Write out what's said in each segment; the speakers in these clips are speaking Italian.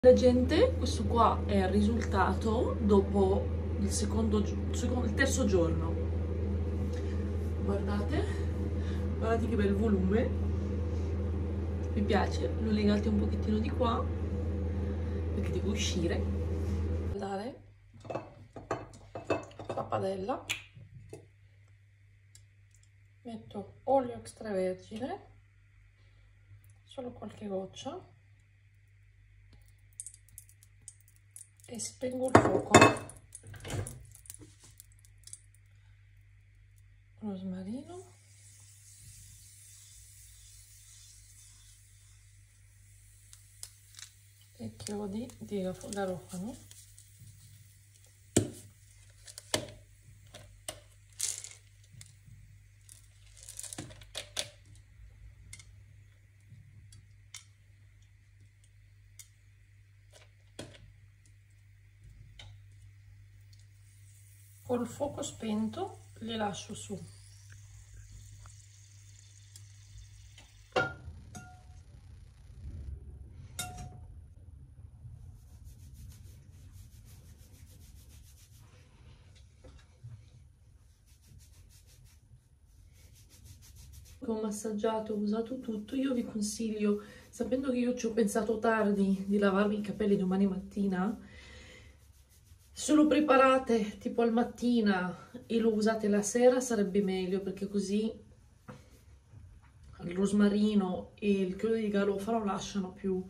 La gente, questo qua è il risultato dopo il terzo giorno. Guardate, guardate che bel volume, mi piace, l'ho legato un pochettino di qua perché devo uscire. Guardate, la padella, metto olio extravergine, solo qualche goccia e spengo il fuoco. Rosmarino, e chiodi di garofano, col fuoco spento li lascio su. Ho massaggiato, ho usato tutto. Io vi consiglio, sapendo che io ci ho pensato tardi di lavarmi i capelli domani mattina, se lo preparate tipo al mattina e lo usate la sera sarebbe meglio, perché così il rosmarino e il chiodo di garofano lasciano più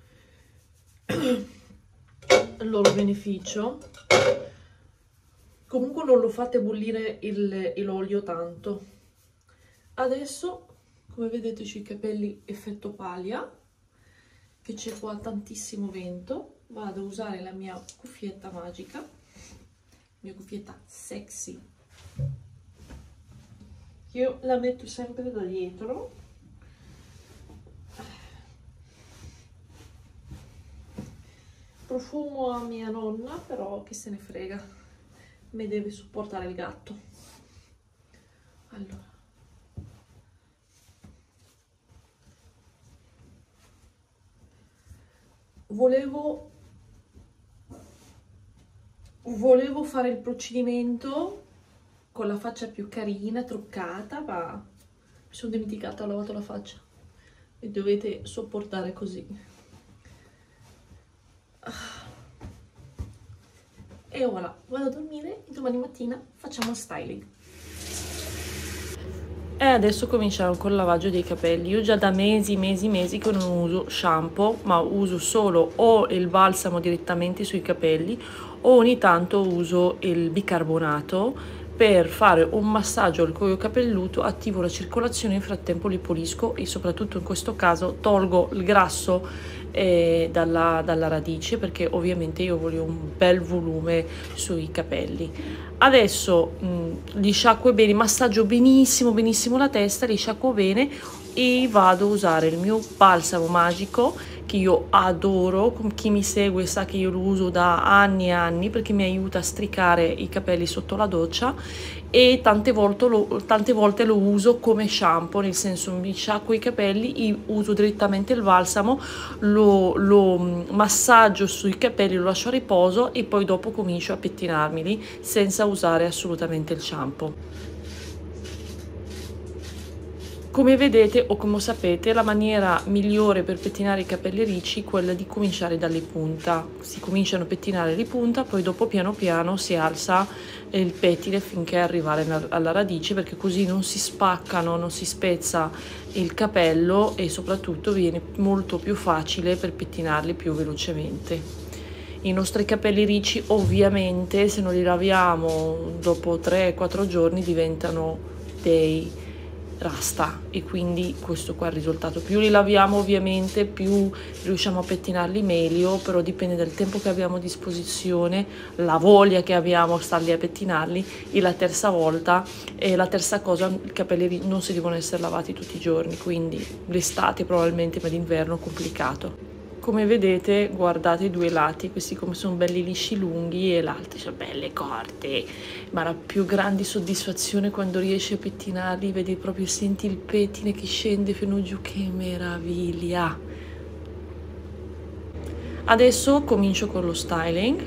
il loro beneficio. Comunque non lo fate bollire l'olio tanto. Adesso, come vedete, sui capelli effetto paglia, che c'è qua tantissimo vento, vado a usare la mia cuffietta magica, la mia cuffietta sexy. Io la metto sempre da dietro. Profumo a mia nonna, però chi se ne frega, mi deve supportare il gatto. Allora, volevo fare il procedimento con la faccia più carina, truccata, ma mi sono dimenticata, ho lavato la faccia e dovete sopportare così. E voilà, vado a dormire e domani mattina facciamo styling. E adesso cominciamo col lavaggio dei capelli. Io già da mesi che non uso shampoo, ma uso solo o il balsamo direttamente sui capelli o ogni tanto uso il bicarbonato per fare un massaggio al cuoio capelluto, attivo la circolazione, nel frattempo li pulisco e soprattutto in questo caso tolgo il grasso dalla radice, perché ovviamente io voglio un bel volume sui capelli. Adesso li sciacquo bene, massaggio benissimo la testa, li sciacquo bene e vado a usare il mio balsamo magico che io adoro. Chi mi segue sa che io lo uso da anni e anni perché mi aiuta a stricare i capelli sotto la doccia, e tante volte lo uso come shampoo, nel senso mi sciacquo i capelli, uso direttamente il balsamo, lo massaggio sui capelli, lo lascio a riposo e poi dopo comincio a pettinarmeli senza usare assolutamente il shampoo. Come vedete o come sapete, la maniera migliore per pettinare i capelli ricci è quella di cominciare dalle punta. Si cominciano a pettinare di punta, poi dopo piano piano si alza il pettine finché arrivare alla radice, perché così non si spaccano, non si spezza il capello e soprattutto viene molto più facile per pettinarli più velocemente. I nostri capelli ricci ovviamente, se non li laviamo dopo 3-4 giorni, diventano dei rasta, e quindi questo qua è il risultato. Più li laviamo ovviamente più riusciamo a pettinarli meglio, però dipende dal tempo che abbiamo a disposizione, la voglia che abbiamo a starli a pettinarli. E la terza cosa, i capelli non si devono essere lavati tutti i giorni, quindi l'estate probabilmente, ma d'inverno complicato. Come vedete, guardate i due lati, questi come sono belli lisci lunghi e l'altro sono belle corte, ma la più grande soddisfazione quando riesci a pettinarli, vedi proprio, senti il pettine che scende fino giù, che meraviglia! Adesso comincio con lo styling.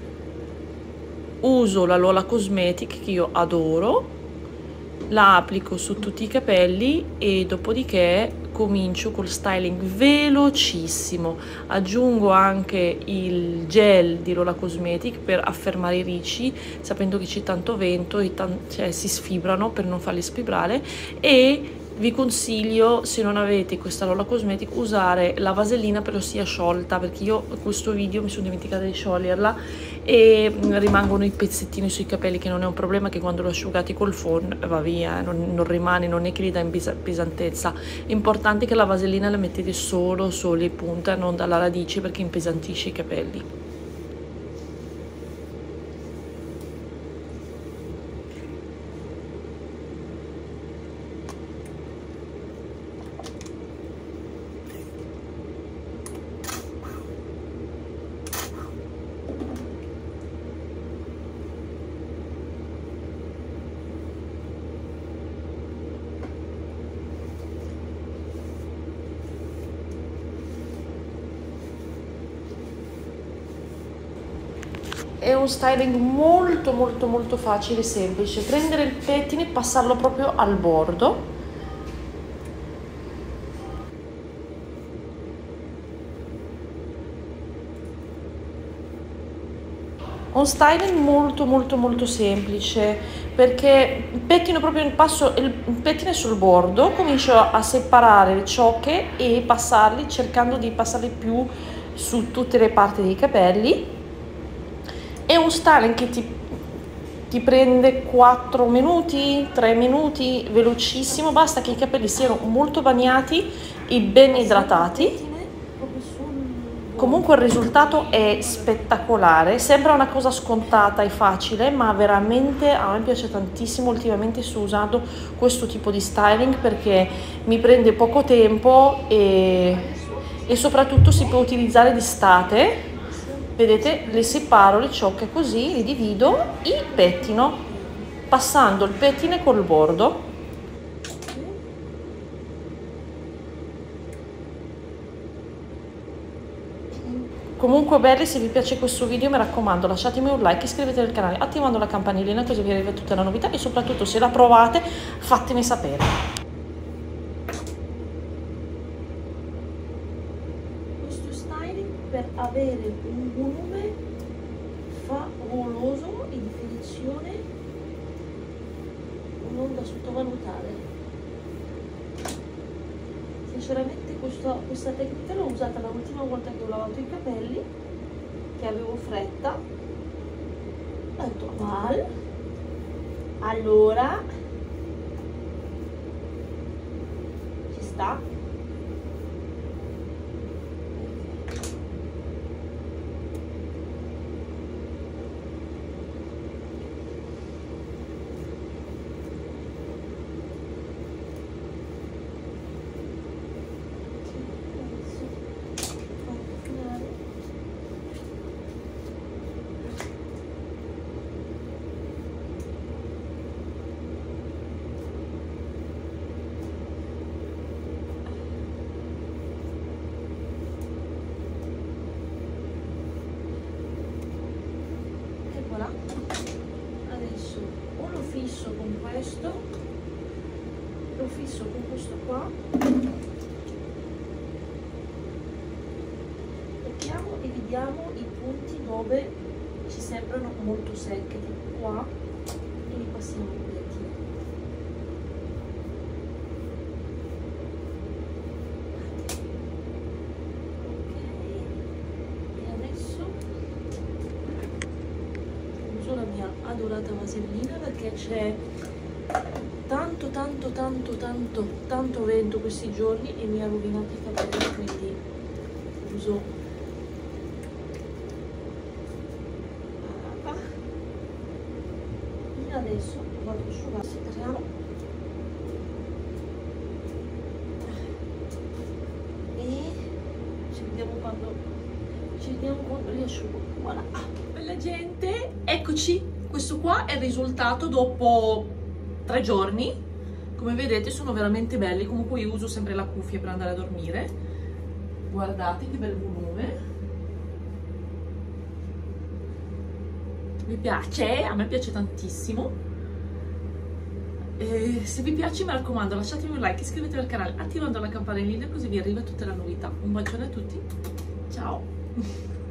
Uso la Lola Cosmetic che io adoro, la applico su tutti i capelli e dopodiché comincio col styling velocissimo. Aggiungo anche il gel di Lola Cosmetic per affermare i ricci, sapendo che c'è tanto vento e cioè, si sfibrano, per non farli sfibrare. E vi consiglio, se non avete questa Lola Cosmetic, usare la vasellina però sia sciolta, perché io in questo video mi sono dimenticata di scioglierla e rimangono i pezzettini sui capelli, che non è un problema, che quando lo asciugate col phon va via, non rimane, non è che gli dà pesantezza. È importante che la vasellina la mettete solo in punta, non dalla radice, perché impesantisce i capelli. È un styling molto facile e semplice. Prendere il pettine e passarlo proprio al bordo. Un styling molto semplice, perché pettino proprio passo il pettine sul bordo, comincio a separare le ciocche e passarli, cercando di passarli più su tutte le parti dei capelli. È un styling che ti prende 4 minuti, 3 minuti, velocissimo, basta che i capelli siano molto bagnati e ben idratati. Comunque il risultato è spettacolare, sembra una cosa scontata e facile, ma veramente a me piace tantissimo. Ultimamente sto usando questo tipo di styling perché mi prende poco tempo e soprattutto si può utilizzare d'estate. Vedete, le separo le ciocche così, le divido e pettino, passando il pettine col bordo. Comunque belli, se vi piace questo video mi raccomando lasciatemi un like, iscrivetevi al canale attivando la campanellina così vi arriva tutta la novità e soprattutto se la provate fatemi sapere. Per avere un volume favoloso e definizione non da sottovalutare. Sinceramente questa tecnica l'ho usata l'ultima volta che ho lavato i capelli, che avevo fretta. Ho detto allora ci sta. Adesso o lo fisso con questo, lo fisso con questo qua, tocchiamo e vediamo i punti dove ci sembrano molto secche, tipo qua, e li passiamo un pochettino. Adorata vasellina perché c'è tanto vento questi giorni e mi ha rovinato i capelli, quindi uso e adesso vado a asciugare, separiamo e ci vediamo quando li asciugo. Voilà, bella gente, eccoci. Questo qua è il risultato dopo 3 giorni. Come vedete sono veramente belli. Comunque io uso sempre la cuffia per andare a dormire. Guardate che bel volume. mi piace, a me piace tantissimo. E se vi piace, mi raccomando, lasciatemi un like, iscrivetevi al canale attivando la campanellina così vi arriva tutta la novità. Un bacione a tutti, ciao!